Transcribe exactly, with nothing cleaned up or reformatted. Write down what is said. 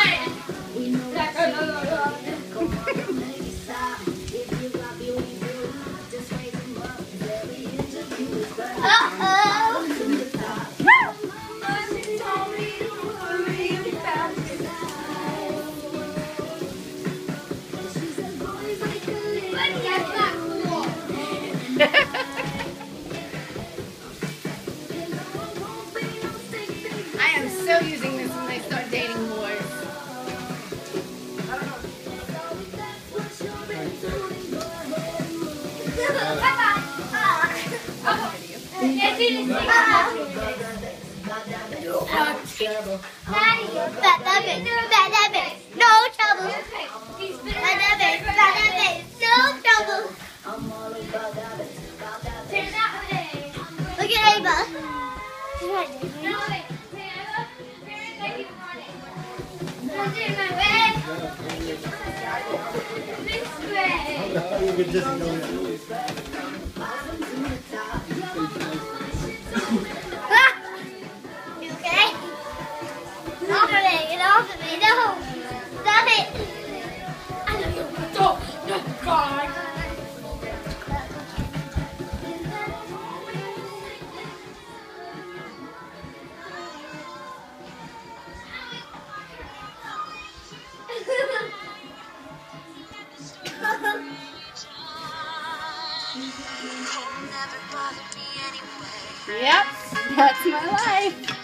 I am so using this when they start dating boys. No trouble. No trouble. Look at Ava. She's right there. You could just go in. You okay? Get off of me, get off of me, no! Stop it! I know you don't, no God! Yep, that's my life.